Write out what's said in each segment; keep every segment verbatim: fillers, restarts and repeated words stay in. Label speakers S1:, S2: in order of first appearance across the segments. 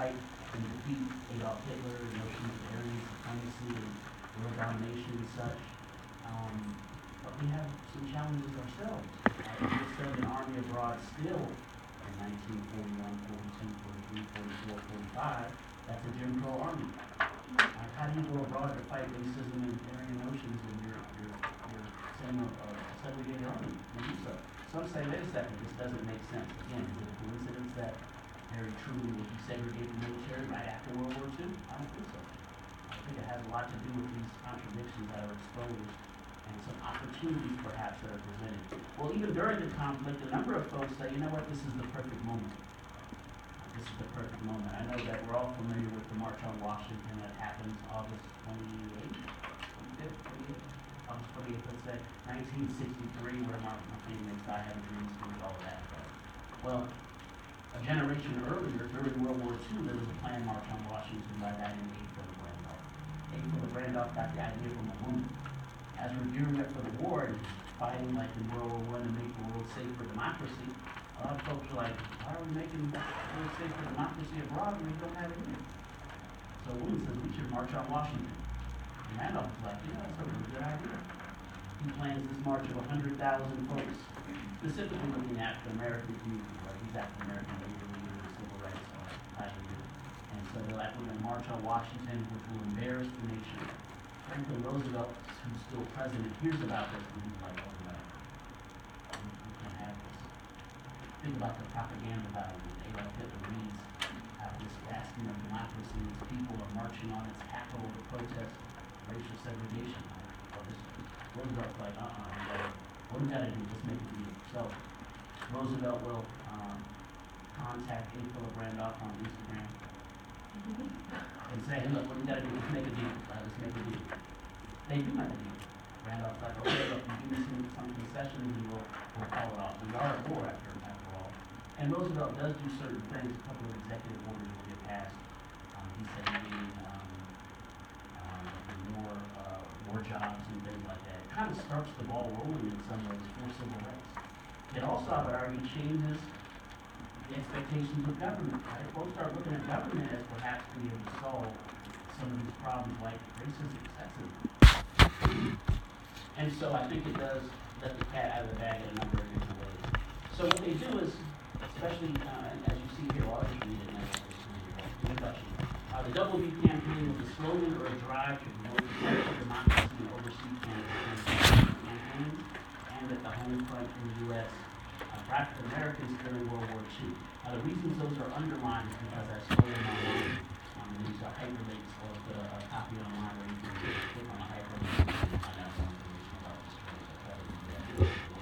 S1: fight and defeat Adolf Hitler, the notion of Aryan supremacy and world domination and such. Um, but we have some challenges ourselves. Uh, we served an army abroad still in nineteen forty-one, forty-two, forty-three, forty-four, forty-five. That's a Jim Crow army. Uh, how do you go abroad to fight racism and Aryan notions when you're, you're, you're sending a, a segregated army to do so? Some say, wait a second, this doesn't make sense. Again, is it a coincidence that Harry Truman would desegregate the military right after World War Two? I don't think so. I think it has a lot to do with these contradictions that are exposed and some opportunities perhaps that are presented. Well, even during the conflict, a number of folks say, you know what, this is the perfect moment. This is the perfect moment. I know that we're all familiar with the March on Washington that happens August twenty-eighth, twenty-fifth, twenty-eighth, August twenty-eighth, let's say, nineteen sixty-three, where Martin Luther King makes I Have a Dream speech, all of that. Well, a generation earlier, during World War Two, there was a planned March on Washington by a guy named A. Philip Randolph. A. Philip Randolph got the idea from a woman. As we're gearing up for the war and fighting like in World War One to make the world safe for democracy, a lot of folks are like, why are we making the world safe for democracy abroad when we don't have it here? So a woman says we should march on Washington. And Randolph was like, yeah, that's a really good idea. He plans this march of one hundred thousand folks, specifically looking at the American community, right? He's African American, labor leader, civil rights pioneer. And so they're like, we're going to march on Washington, which will embarrass the nation. Franklin Roosevelt, who's still president, hears about this and he's like, oh no, we, we can't have this. Think about the propaganda value. Adolf Hitler reads how this bastion of democracy, its people are marching on its capital to protest racial segregation. Well, this, Roosevelt's like, uh-uh, what do we gotta do? Let's make a deal. So Roosevelt will um, contact A. Philip Randolph on Instagram and say, hey, look, what do we gotta do? Let's make a deal. Uh, let's make a deal. They do make a deal. Randolph's like, okay, look, you give me some, some concessions and we'll, we'll call it off. We are at war after, after all. And Roosevelt does do certain things. A couple of executive orders will get passed. Um, he said he needed um, um, more uh, war jobs and things like that. It kind of starts the ball rolling in some ways for civil rights. It also, I would argue, changes the expectations of government, right? Folks start looking at government as perhaps being able to solve some of these problems like racism, sexism. And so I think it does let the cat out of the bag in a number of different ways. So what they do is, especially uh, as you see here, I'll just read it now, introduction. Uh, the Double V campaign was a slogan or a drive to promote the democracy and oversee campaign, and at the home front in the U S Uh, for African Americans during World War Two. Now the reasons those are underlined is because I stole them online. Um, these are hyperlinks, or the uh, copy online where you can click on a hyperlink and find out more information about the story. So that would be that.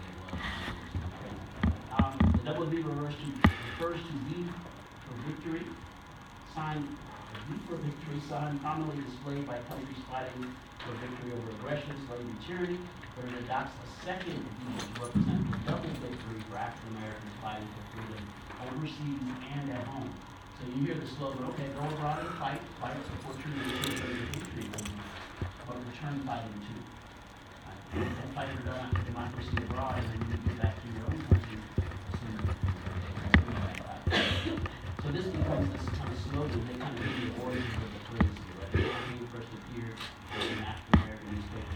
S1: Um, the double V refers to, refers to V for victory, sign V for victory sign commonly displayed by countries fighting for victory over aggression, slavery, tyranny, but it adopts a second V to represent the double victory for African Americans fighting for freedom overseas and at home. So you hear the slogan, okay, go abroad and fight, fight, support your nation, for your victory, but return fighting too. Right? And fight for democracy abroad, and then you get back to your own country. So this becomes this kind of slogan. They kind of give you the origins of the phrase here, right? The campaign first appeared in an African American newspaper,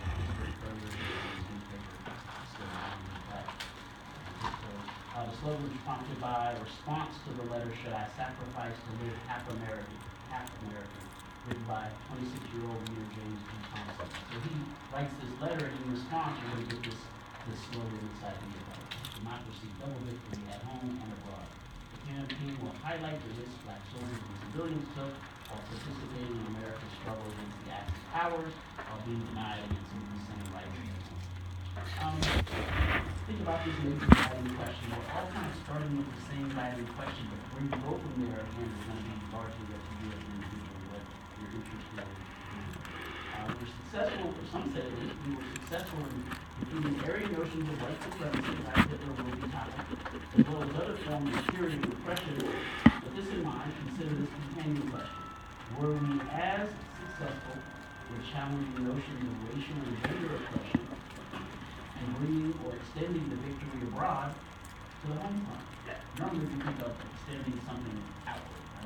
S1: Uh, the slogan was prompted by a response to the letter, Should I Sacrifice to Live Half American, Half American, written by twenty-six-year-old reader James P. Thompson. So he writes this letter, and in response, you're going to get this, this slogan inside the year, democracy, double victory at home and abroad. The campaign will highlight the risks Black soldiers and civilians took while participating in America's struggle against the Axis powers while being denied against some of the same rights. Um, think about this major guiding question. We're all kind of starting with the same guiding question, but where you go from there, again, is going to be largely up to you as an individual, what you're interested in. Uh, we were successful, or some say at least, we were successful in defeating Aryan notions of white supremacy, like Hitler will be topic, as well as other forms of tyranny and oppression. With this in mind, consider this companion question. Were we as successful with challenging notions of racial and gender oppression and bringing or extending the victory abroad to the home front? Normally, if you think of extending something outward, right?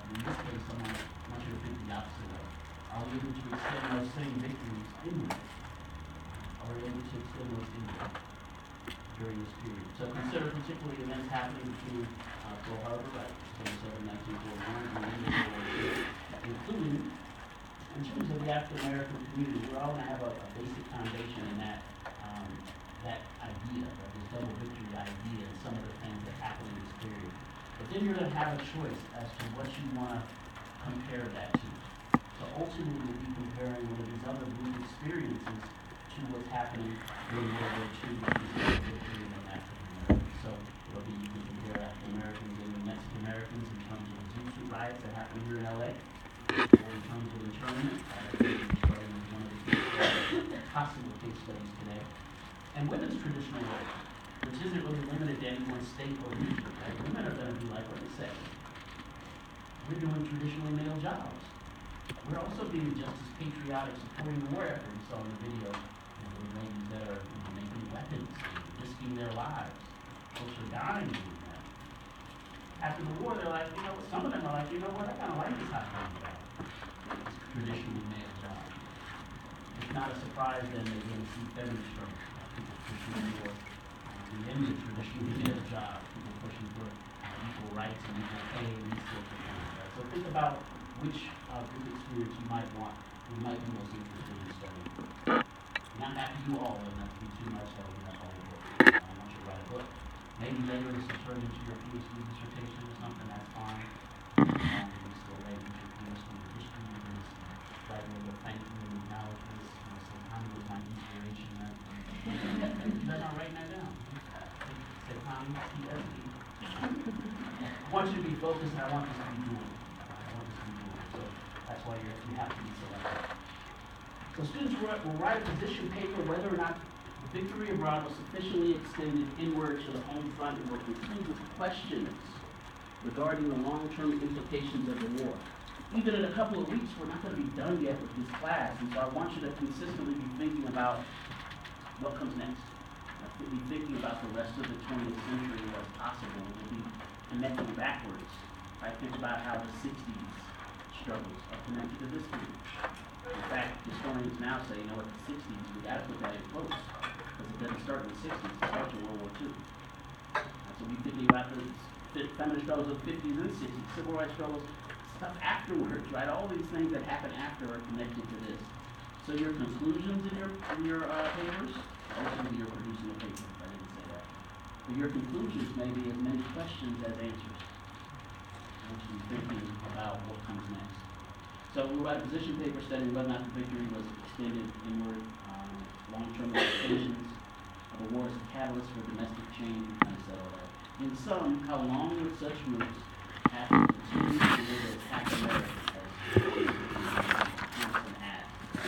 S1: In this case, I want, I want you to think the opposite way. Are we able to extend those same victories inward? Are we able to extend those inward during this period? So consider particularly events happening between uh, Pearl Harbor, right, twenty-seven, nineteen forty-one, and the end of World War Two, including, in terms of the African American community, we're all going to have a, a basic foundation in that um, that idea, that this double victory idea, and some of the things that happen in this period. But then you're going to have a choice as to what you want to compare that to. So ultimately, we'll be comparing one of these other group experiences to what's happening during World War Two, which is the victory of African Americans. So it'll be, you can compare African Americans and Mexican Americans in terms of the Zoot Suit riots that happened here in L A, or in terms of internment, uh, starting with one of the possible case studies today. And women's traditional role, which isn't really limited to any one state or region, right? Women are going to be like, wait a second, we're doing traditionally male jobs. We're also being just as patriotic, supporting the war effort. We saw in the video, you know, the ladies that are, you know, making weapons, risking their lives. Folks are dying doing that. After the war, they're like, you know what, some of them are like, you know what, I kind of like this hot dog job. It's a traditionally male job. It's not a surprise then that you're going to see feminist struggles. People pushing for uh, the end of traditionally male job. People pushing for uh, equal rights and equal pay and these sorts of things. Right? So think about which uh, group experience you might want, you might be most interested in studying. Not have to do all of them, not to be too much, that will be that whole book. I want you to write a book. Maybe later this will turn into your PhD dissertation or something, that's fine. Um, you can still write into your PhD in history, you can just write a little thank you and acknowledge this, you know, say, Tommy was my inspiration. That, you're not writing that down. Say, Tommy, T S D. I want you to be focused, and I want this to be doable. So that's why you're, you have to be selected. So students will, will write a position paper whether or not the victory abroad was sufficiently extended inward to the home front and will conclude with questions regarding the long-term implications of the war. Even in a couple of weeks, we're not going to be done yet with this class, and so I want you to consistently be thinking about what comes next. We'll be thinking about the rest of the twentieth century and what's possible. We'll be connecting backwards. I think about how the sixties struggles are connected to this period. In fact, historians now say, you know what, the sixties, we got to put that in close, because it doesn't start in the sixties, it starts in World War Two. And so we're thinking about the feminist struggles of the fifties and sixties, civil rights struggles, stuff afterwards, right? All these things that happen after are connected to this. So your conclusions in your, in your uh, papers, ultimately you're producing a paper, I didn't say that. But your conclusions may be as many questions as answers. Actually thinking about what comes next. So we'll write a position paper studying whether or not the victory was extended inward, um, long-term implications of the war as a catalyst for domestic change, and kind of said all that. In sum, how long would such groups have to continue to live as attack America as an ad?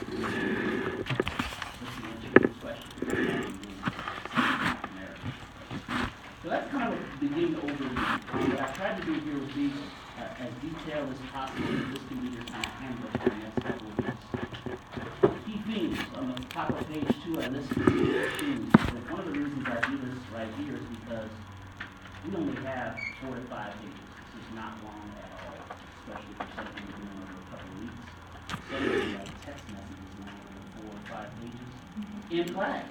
S1: What's the answer to this question? America. So that's kind of a beginning overview. Um, what I tried to do here was be uh, as detailed as possible, so this can be your kind of handbook for the next couple of weeks. Key themes on the top of page two, I listed four themes. And one of the reasons I do this right here is because we only have four to five pages. This is not long at all, especially for something we're doing over a couple of weeks. Sending you like text messages now over four or five pages in class.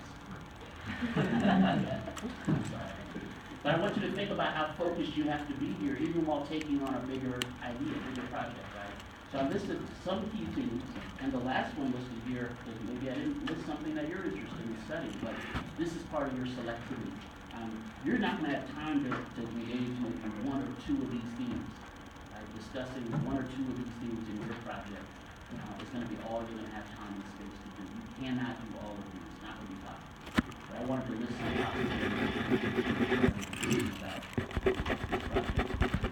S1: But I want you to think about how focused you have to be here, even while taking on a bigger idea, a bigger project, right? So I listed some key themes, and the last one listed here, because maybe I didn't list something that you're interested in studying, but this is part of your selectivity. Um, you're not going to have time to, to engage with one or two of these themes. Right? Discussing one or two of these themes in your project uh, is going to be all you're going to have time and space to do. You cannot do all of these. It's not going to be possible. I wanted to list some topics about this project.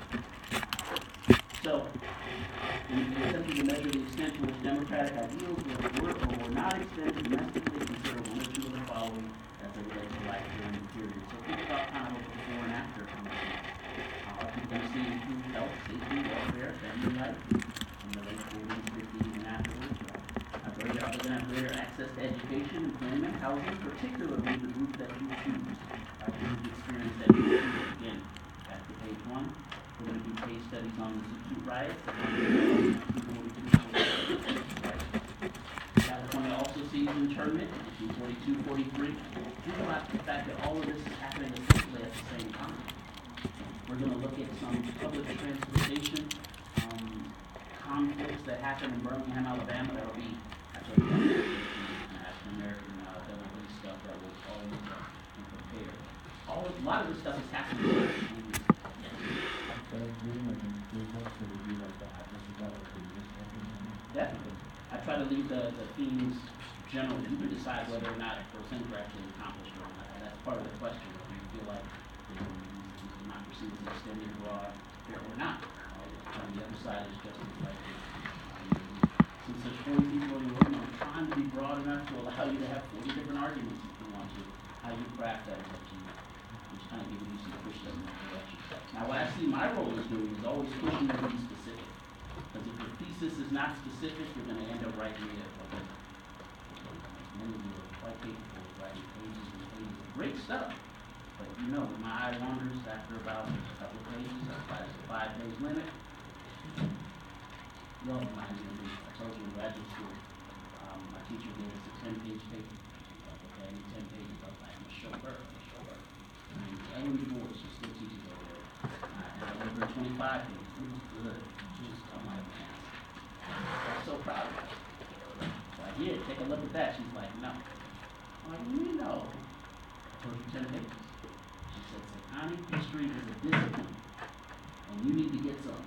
S1: So, in attempting to measure the extent to which democratic ideals were or were not extended domestically, consider one or two of the following as they relate to life during the period. So think about kind of what the before and after comes in. Uh, are people seeing improved health, safety, welfare, family life in the late forties, fifties, and afterwards? Are they going to have greater access to education, employment, housing, particularly the group that you choose? Our group experience that you choose. Again, back to page one. We're going to do case studies on the Zoot riots. California also sees internment, nineteen forty-two forty-three. Think about the fact that all of this is happening essentially at the same time. We're going to look at some public transportation um, conflicts that happen in Birmingham, Alabama. That'll be actually African American uh, that'll be stuff that will all look at and prepare. All of, a lot of this stuff is happening. In Definitely. I try to leave the, the themes general. You can decide whether or not those things are actually accomplished or not. And that's part of the question. Whether you feel like you know, these democracy is extended abroad or not. Uh, on the other side is just as likely. Since there's forty people in the room, I'm trying to be broad enough to allow you to have forty different arguments if you want to. How you craft that is up to you. I'm just kind of giving you some push that in that direction. Now, what I see my role as doing is always pushing you to be specific. Because if your thesis is not specific, you're going to end up writing it. Okay? Many of you are quite capable of writing pages and pages of great stuff. But you know, when my eye wanders after about a couple of pages, I try to five page limit. You all remind me of me. I told you in graduate school, um, my teacher gave us a ten page paper. Like, okay, I need ten pages. I was like, I'm a show her, I'm a show her. I mean, Ellen DuBois, she still teaches over there. Uh, and I gave her twenty-five pages. It was good. Just, I'm like, man, I'm so proud of her. So I did, take a look at that. She's like, no. I'm like, you know. I told you ten pages. She said, Sekani, history is a discipline, and you need to get some.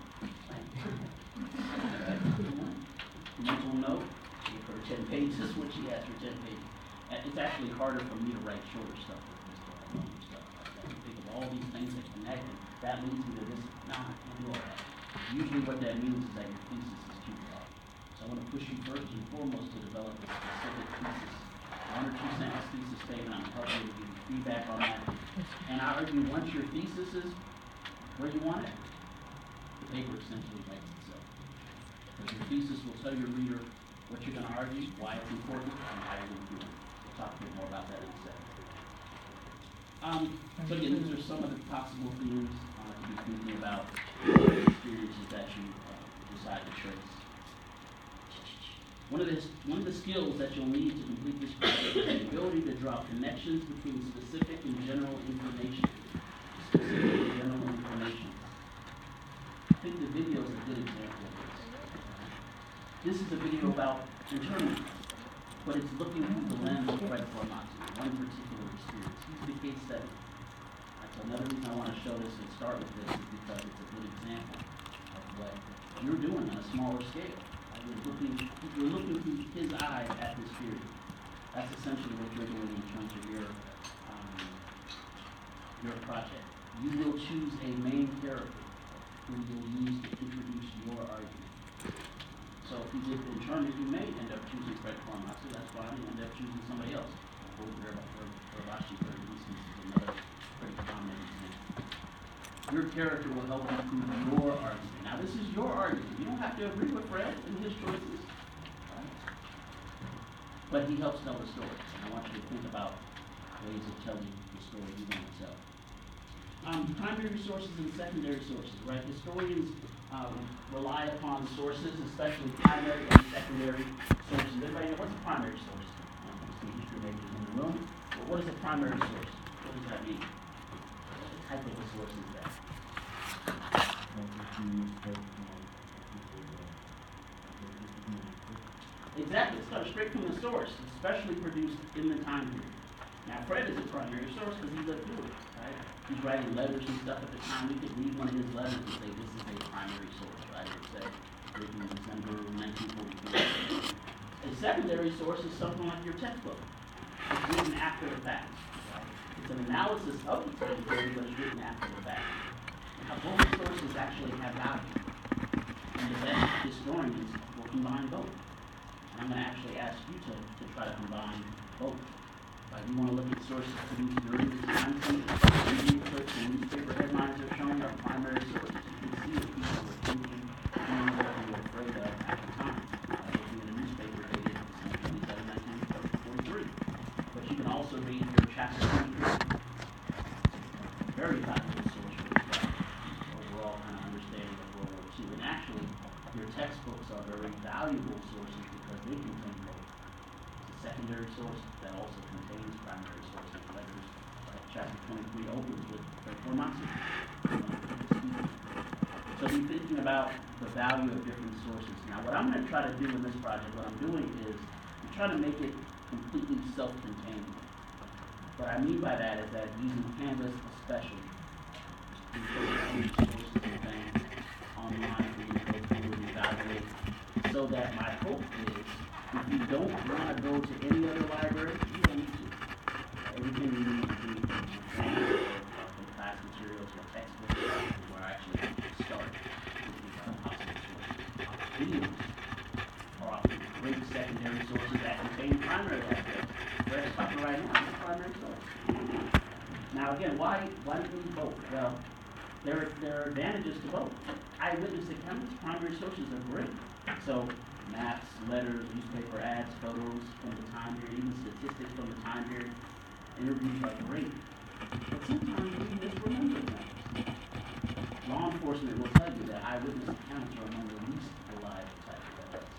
S1: Mental note, gave her ten pages, what she asked for ten pages. And it's actually harder for me to write shorter stuff than this stuff, longer stuff like that. You think of all these things that connect, and that leads me to this. No, I can't do all that. Usually what that means is that your thesis is too broad. So I want to push you first and foremost to develop a specific thesis. One or two sentence thesis statement. I'm helping you to give you feedback on that. And I argue once your thesis is where you want it, the paper essentially writes itself. Because your thesis will tell your reader what you're going to argue, why it's important, and how you're going to do it. We'll talk a bit more about that in a second. Um, so again, these are some of the possible themes uh, to be thinking about the experiences that you uh, decide to trace. One of, the, one of the skills that you'll need to complete this project is the ability to draw connections between specific and general information. Specific and general information. I think the video is a good example of this. This is a video about internment, but it's looking through the lens of Fred Korematsu, one particular experience. He's the case study. That's another reason I want to show this and start with this is because it's a good example of what you're doing on a smaller scale. You're looking, you're looking through his eyes at this period. That's essentially what you're doing in terms of your um, your project. You will choose a main character who you'll use to introduce your argument. So if you did the internment, you may end up choosing Fred Korematsu. That's fine. You end up choosing somebody else. Urabashi, for instance, is another pretty common example. Your character will help you prove your argument. Now, this is your argument. You don't have to agree with Fred and his choices. Right? But he helps tell the story. And I want you to think about ways of telling the story you want to tell. Um, primary sources and secondary sources, right? Historians um, rely upon sources, especially primary and secondary sources. Everybody know what's a primary source? Um, some history majors in the room. But what is a primary source? What does that mean? What type of a source is that? Exactly, it comes straight from the source, especially produced in the time period. Now, Fred is a primary source because he lived through it, right? He's writing letters and stuff at the time. We could read one of his letters and say this is a primary source, right? It said written in December nineteen forty-four. A secondary source is something like your textbook. It's written after the fact, right? It's an analysis of the time period, but it's written after the fact. Now, both sources actually have value, and the best historians will combine both. And I'm going to actually ask you to, to try to combine both. Uh, you want to look at sources produced during this time period. Media clips and newspaper headlines are showing our primary sources. You can see what people were thinking, doing what they were afraid of at the time. Uh, looking at a newspaper dated December twenty-seventh, nineteen forty-three. But you can also read your chapter twenty-three. Very valuable source for this guy. Overall kind of understanding of valuable sources because they contain both. It's a secondary source that also contains primary sources. Letters like chapter twenty-three opens with information. So be thinking about the value of different sources. Now, what I'm going to try to do in this project, what I'm doing is I'm trying to make it completely self-contained. What I mean by that is that using Canvas especially, we put sources and things online for you to go through and evaluate, so that my hope is if you don't want to go to any other library, you don't need to. Everything you need to do from training or from class materials or textbooks is where I actually start with these uh, possible sources. Videos are often great secondary sources that contain primary aspects. Where it's talking right now, it's a primary source. Now again, why why do we need both? Well, there are, there are advantages to both. Eyewitness accounts, primary sources are great. So maps, letters, newspaper ads, photos from the time period, even statistics from the time period, interviews are great. But sometimes we misremember things. Law enforcement will tell you that eyewitness accounts are among the least reliable type of evidence.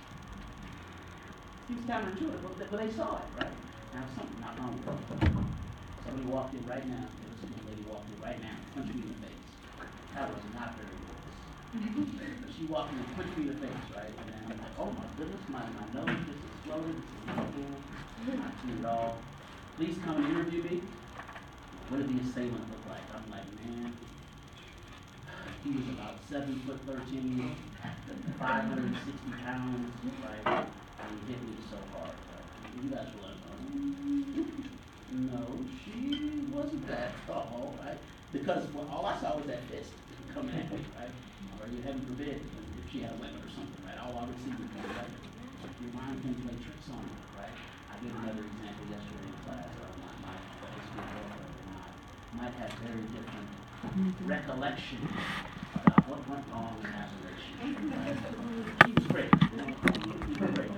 S1: Seems counterintuitive, but they, but they saw it, right? Now something not wrong with it. Somebody walked in right now, there was a lady walked in right now, punched me in the face. That was not very good. She walked in and punched me in the face, right? And then I'm like, oh my goodness, my, my nose just exploded. This is cool. Not clean at all. Please come and interview me. What did the assailant look like? I'm like, man, he was about seven foot thirteen, five hundred sixty pounds, right? And he hit me so hard. Right? You guys were like, oh, no, she wasn't that tall, right? Because well, all I saw was that fist coming at me, right? Or you heaven forbid, if she had a weapon or something, right? All I would see was my weapon. Your mind can play tricks on you, right? I gave another example yesterday in class. Uh, my, my high school girlfriend and I might have very different recollections about what went wrong in that relationship, right? She was great. You know, she was great.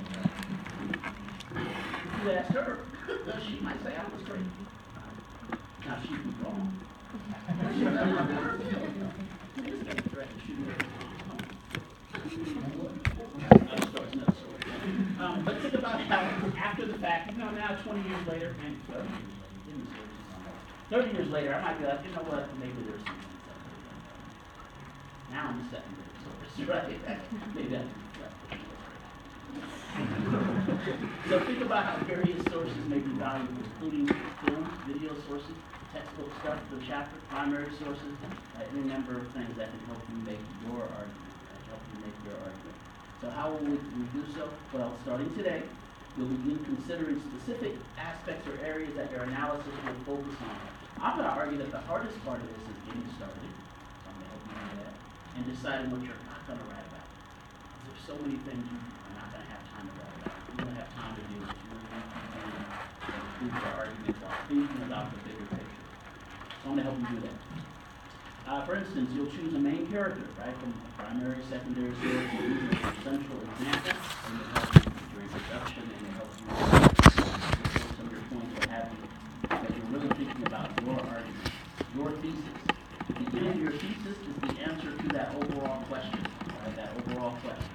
S1: If you ask her, she might say I was great. Now she'd be wrong. She'd have my word. This guy's threat to shoot her. Another story, another story. Um, but think about how after the fact, you know, now twenty years later, and thirty years later, in the series, thirty years later, I might be like, you know what, maybe there's some things I could have done better. Now I'm a secondary source, right? Maybe that's So think about how various sources may be valuable, including films, video sources, textbook stuff, the chapter, primary sources, uh, any number of things that can help you make your argument, that help you make your argument. So how will we, we do so? Well, starting today, you'll begin considering specific aspects or areas that your analysis will focus on. I'm going to argue that the hardest part of this is getting started, so I'm going to help you do that, and deciding what you're not going to write about. There's so many things you are not going to have time to write about. You're going to have time to do what you're going to do to improve your argument while thinking about the bigger picture. So I'm going to help you do that. Uh, for instance, you'll choose a main character, right, from a primary, secondary source, and use it as a central example, and it'll help you with your introduction, and it'll help you with some of your points, what have you, that you're really thinking about your argument, your thesis. The beginning of your thesis is the answer to that overall question, right, that overall question.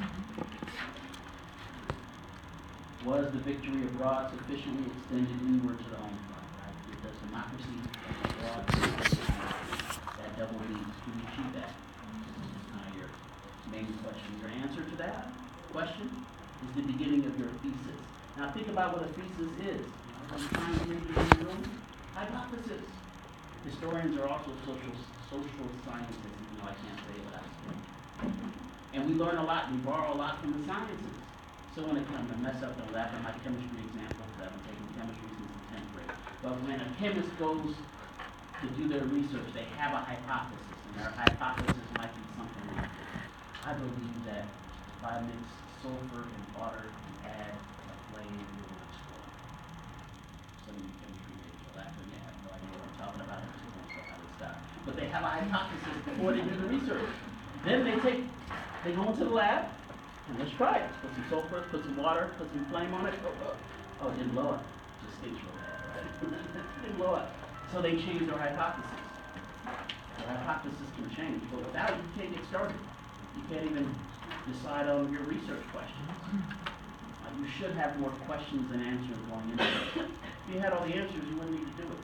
S1: Was the victory abroad sufficiently extended inward to the home front, right? Does democracy abroad that double B, can you achieve that? This is kind of your main question. Your answer to that question is the beginning of your thesis. Now think about what a thesis is. Sometimes maybe in the room, hypothesis. Historians are also social social scientists, even though I can't say it without saying. And we learn a lot, we borrow a lot from the sciences. So when it comes to mess up, don't laugh at my chemistry example, because I've been taking chemistry since the tenth grade. But when a chemist goes to do their research, they have a hypothesis, and their hypothesis might be something like, I believe that if I mix sulfur and water and add a flame, it will explode. Some of you chemistry majors are laughing, they have no idea what I'm talking about, I'm just going to stuff out of stuff. But they have a hypothesis before they do the research. Then they take, they go into the lab, and let's try it. Put some sulfur, put some water, put some flame on it. Oh, oh, oh it didn't blow up. Just stinks real bad, right? It didn't blow up. So they changed their hypothesis. Their hypothesis can change, but without it, you can't get started. You can't even decide on your research questions. Uh, you should have more questions than answers going into it. If you had all the answers, you wouldn't need to do it.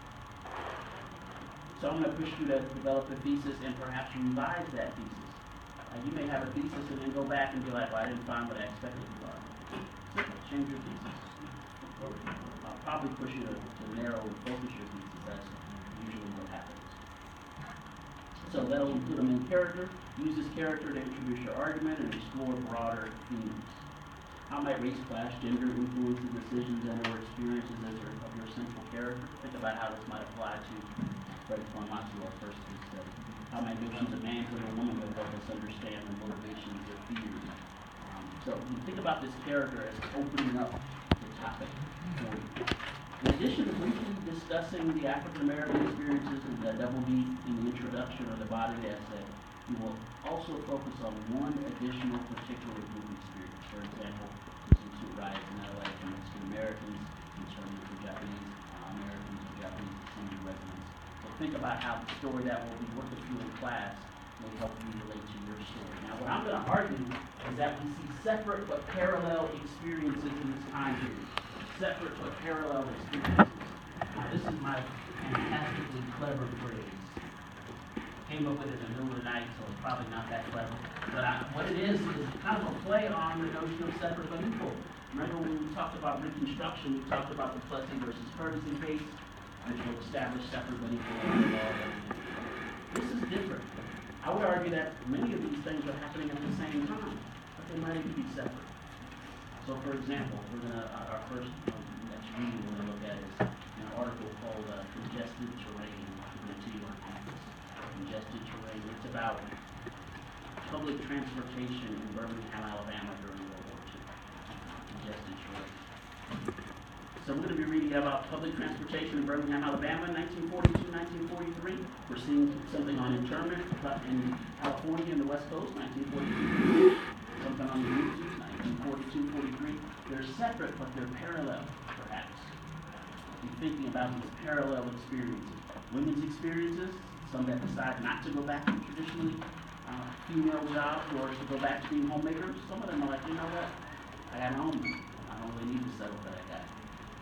S1: So I'm going to push you to develop a thesis and perhaps revise that thesis. Uh, you may have a thesis and then go back and be like, well, I didn't find what I expected to find. Change your thesis. I'll probably push you to, to narrow and focus your thesis. That's usually what happens. So that'll include a main character. Use this character to introduce your argument and explore broader themes. How might race, class, gender influence the decisions and or experiences as your, of your central character? Think about how this might apply to Freddie Kwamatsu, our first case study. How might notions of manhood or womanhood help us understand the motivations or fears? Um, so you think about this character as opening up the topic for you. In addition to briefly discussing the African American experiences in the double B in the introduction or the body of the essay, you will also focus on one additional particular group experience. For example, the Zoot Suit riots in L A for Mexican Americans, internment for Japanese uh, Americans or Japanese descended residents. So think about how the story that will be working through in class may help you relate to your story. Now, what I'm going to argue is that we see separate but parallel experiences in this time period. Separate but parallel experiences. Now, this is my fantastically clever phrase. Came up with it in the middle of the night, so it's probably not that clever. But I, what it is, is kind of a play on the notion of separate but equal. Remember when we talked about Reconstruction, we talked about the Plessy versus Ferguson case, which will establish separate but equal under law. This is different. I would argue that many of these things are happening at the same time, but they might even be separate. So, for example, we're gonna uh, our first um, next reading we're gonna look at is an article called uh, "Congested Terrain" in T on campus. Congested terrain. It's about public transportation in Birmingham, Alabama during World War Two. Congested terrain. So we're going to be reading about public transportation in Birmingham, Alabama, nineteen forty-two, nineteen forty-three. We're seeing something on internment in California in the West Coast, nineteen forty-two. Something on the Route nineteen forty-two, forty-three. They're separate, but they're parallel, perhaps. You're thinking about these parallel experiences. Women's experiences, some that decide not to go back to traditionally uh, female jobs or to go back to being homemakers. Some of them are like, you know what? I got home. I don't really need to settle for that guy.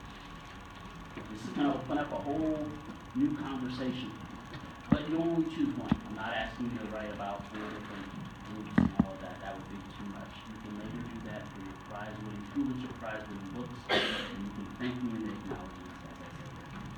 S1: This is going to open up a whole new conversation. But you only choose one. I'm not asking you to write about four different groups and all of that. That would be too much. You can later do that for your prize-winning Pulitzer Prize-winning books, and you can thank me in the acknowledgments, as I said.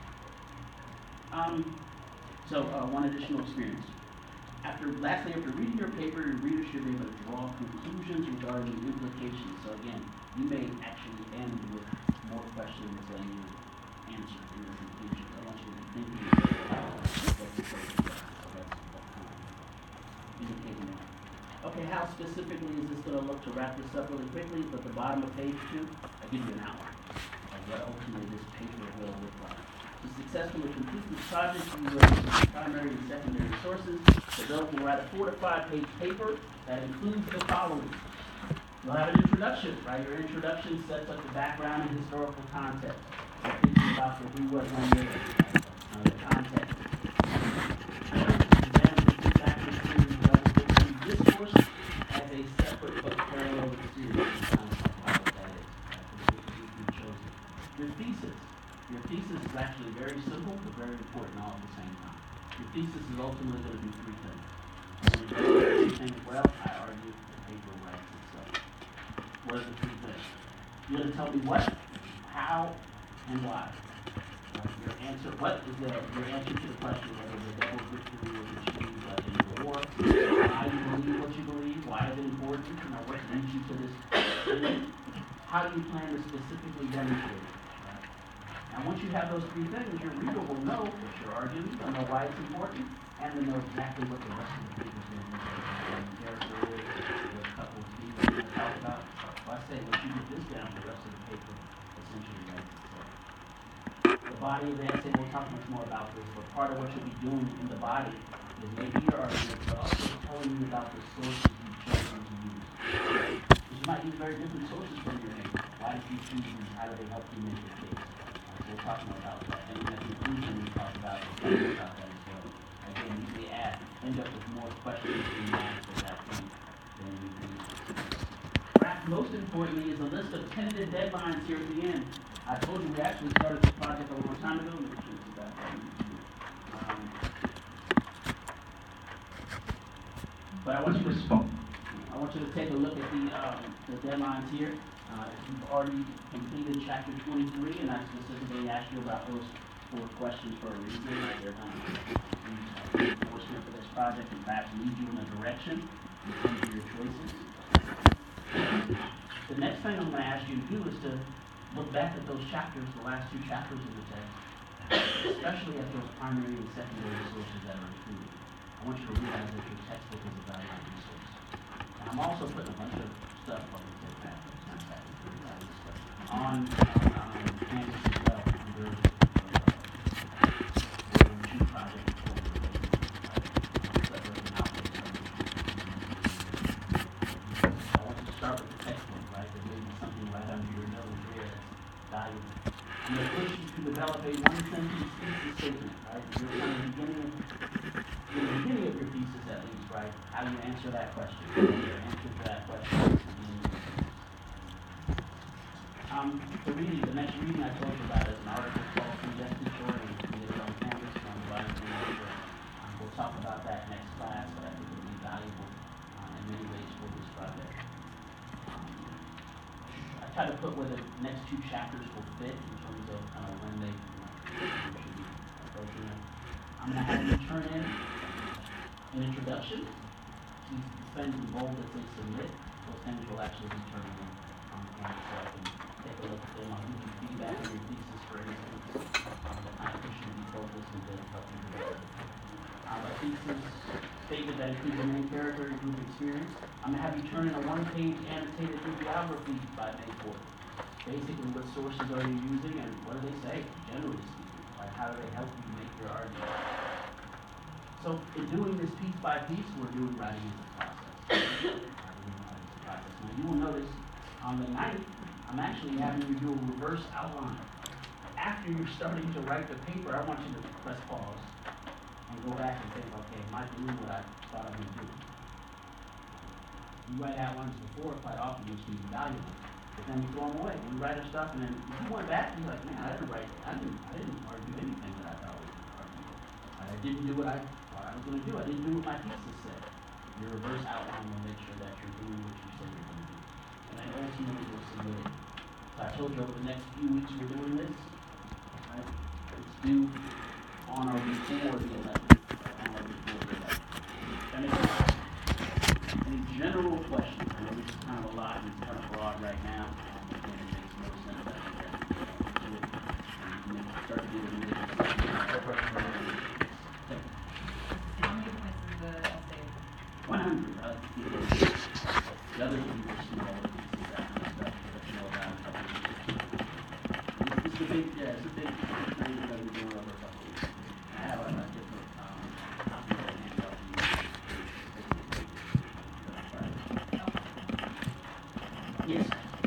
S1: Um, so, uh, one additional experience. After, lastly, after reading your paper, your readers should be able to draw conclusions regarding the implications. So again, you may actually end with more questions than you answer in your conclusions. I want you to be thinking about what the question is. So that's indicating that. Okay, how specifically is this going to look? To wrap this up really quickly, at the bottom of page two, I give you an outline of what ultimately this paper will look like. To successfully complete this project, you will use primary and secondary sources. The developer will write a four to five page paper that includes the following. You'll have an introduction, right? Your introduction sets up the background and historical context. You're thinking about the who, what, when, where, uh, the context. Examine the key factors to this course as a separate but parallel experience. Kind of how that is. You've chosen. Your thesis. Your thesis is actually very simple but very important all at the same time. Your thesis is ultimately going to do three things. When you do three things well, I argue the paper writes itself. What are the three things? You're going to tell me what, how, and why. Uh, your answer, what is the, your answer to the question whether the double victory was achieved by the end of the war, why you believe what you believe, why is it important, you know, what leads you to this, how do you plan to specifically demonstrate it? And once you have those three things, your reader will know what you're arguing, they'll know why it's important, and they'll know exactly what the rest of the paper is going to be. What the character is, what a couple of people are going to talk about. So I say, once you get this down, the rest of the paper essentially writes itself. The body of the essay, we'll talk much more about this, but part of what you'll be doing in the body is maybe your argument, but also telling you about the sources you've chosen to use. Because you might use very different sources from your neighbor. Why did you choose these? How do they help you make your case? We'll talk more about that. And in the conclusion, we talk about, about that as well. Again, you may add, end up with more questions being asked at that point than you can most importantly, is a list of tentative deadlines here at the end. I told you we actually started this project a long time ago. Let me choose that. Um, But I want you to respond. I want you to take a look at the, um, the deadlines here. Uh, if you've already completed chapter twenty-three, and I specifically asked you about those four questions for a reason, like they're kind of reinforcement for this project and perhaps lead you in a direction in terms of your choices. The next thing I'm gonna ask you to do is to look back at those chapters, the last two chapters of the text, especially at those primary and secondary sources that are included. I want you to realize that your textbook is a valuable resource. And I'm also putting a bunch of stuff on the tip back, it's not that, it's very valuable stuff, on, on, on Canvas as well, under, uh, the two project before we're ready, right? So there's an outlet for you. I want you to start with the textbook, right? There may be something right under your nose there that's valuable. I'm gonna push you to develop a one sentence thesis statement, right? You're kind of beginning of in the beginning of your thesis at least, right, how do you answer that question? Your answer to that question. Um, the reading, the next reading I told you about is an article called Congested Shore, and you can get it on Canvas, on the bottom of the paper. Um, we'll talk about that next class, but I think it'll be valuable um, in many ways for this project. Um, I try to put where the next two chapters will fit in terms of kind of when they, you know, should be approaching them. I'm gonna have you turn in an introduction, please spend the bold that says submit. Those things will actually be turned in on campus, so I can take a look at them. I'll give you feedback on your thesis, for instance, um, that kind of push you to be focused and to help you develop. Um, a thesis statement that includes the main character and group experience. I'm gonna have you turn in a one-page annotated bibliography by May fourth. Basically, what sources are you using and what do they say, generally speaking? Like, how do they help you make your argument? So in doing this piece by piece, we're doing writing as a process. Writing as a process. Now you will notice on the ninth, I'm actually having you do a reverse outline. After you're starting to write the paper, I want you to press pause and go back and think, okay, am I doing what I thought I was doing? You write outlines before quite often, which can be valuable, but then we throw them away. We write our stuff, and then if you went back, you're like, man, I didn't write, I didn't, I didn't argue anything that I thought was arguable. I didn't do what I thought I was going to do. I didn't do what my thesis said. Your reverse outline will make sure that you're doing what you say you're going to do. And then ultimately you'll submit it. So I told you over the next few weeks we're doing this. Right? It's due on or before the eleventh. On or before the eleventh. Any, any general questions? I know this is kind of a lot and it's kind of broad right now. Um, and it makes more sense that we get into it. And you can start doing it.
S2: How many points is the essay?
S1: one hundred. Uh, the other ones were smaller pieces, that kind of stuff, that you know about. It's, it's a big, yeah, it's a big thing that we're doing over a couple of weeks. I have a, a different, um, copy of the handout to use. Yes.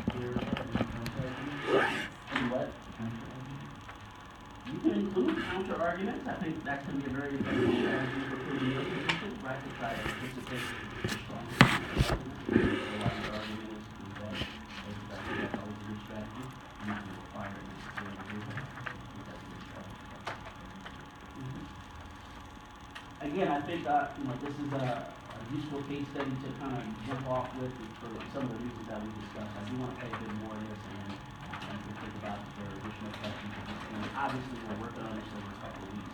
S1: And what? You can include counter arguments. I think that can be a very effective strategy for putting your position, right, to try to anticipate the strong argument. So why your argument is, is that, is that that's always a good strategy. I'm not going to require it necessarily to do that. I think that's a good strategy. Mm-hmm. Again, I think, uh, you know, this is a, a useful case study to kind of jump off with for some of the reasons that we discussed. I do want to pay a bit more of this and and to think about if there are additional questions at this point. Obviously, we're working on this over a couple of weeks.